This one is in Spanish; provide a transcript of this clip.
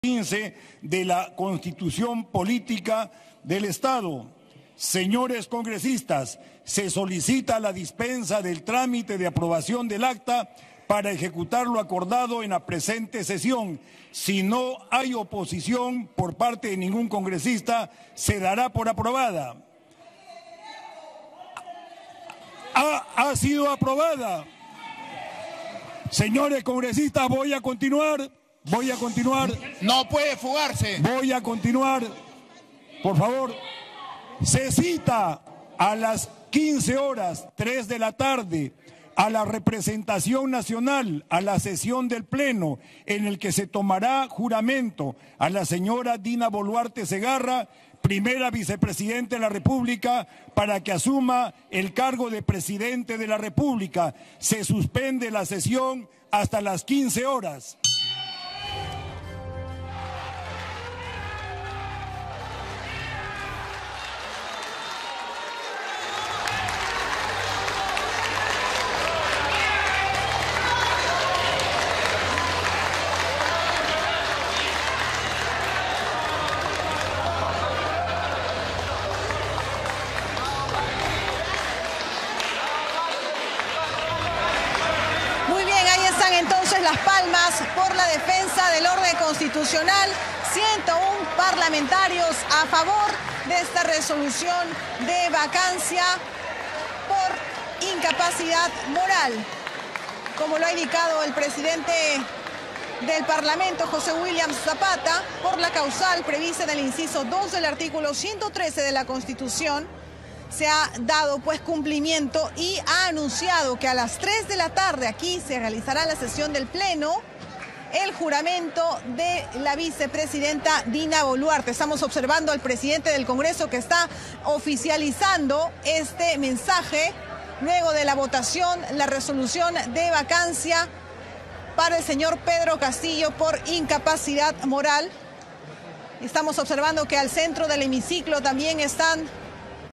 15 de la Constitución Política del Estado. Señores congresistas, se solicita la dispensa del trámite de aprobación del acta para ejecutar lo acordado en la presente sesión. Si no hay oposición por parte de ningún congresista, se dará por aprobada. Ha sido aprobada. Señores congresistas, voy a continuar. No puede fugarse. Voy a continuar. Por favor. Se cita a las 15 horas, 3 de la tarde, a la representación nacional, a la sesión del Pleno, en el que se tomará juramento a la señora Dina Boluarte Segarra, primera vicepresidenta de la República, para que asuma el cargo de presidente de la República. Se suspende la sesión hasta las 15 horas. Entonces las palmas por la defensa del orden constitucional. 101 parlamentarios a favor de esta resolución de vacancia por incapacidad moral. Como lo ha indicado el presidente del Parlamento, José Williams Zapata, por la causal prevista en el inciso 2 del artículo 113 de la Constitución, se ha dado pues cumplimiento y ha anunciado que a las 3 de la tarde aquí se realizará la sesión del Pleno, el juramento de la vicepresidenta Dina Boluarte. Estamos observando al presidente del Congreso que está oficializando este mensaje luego de la votación, la resolución de vacancia para el señor Pedro Castillo por incapacidad moral. Estamos observando que al centro del hemiciclo también están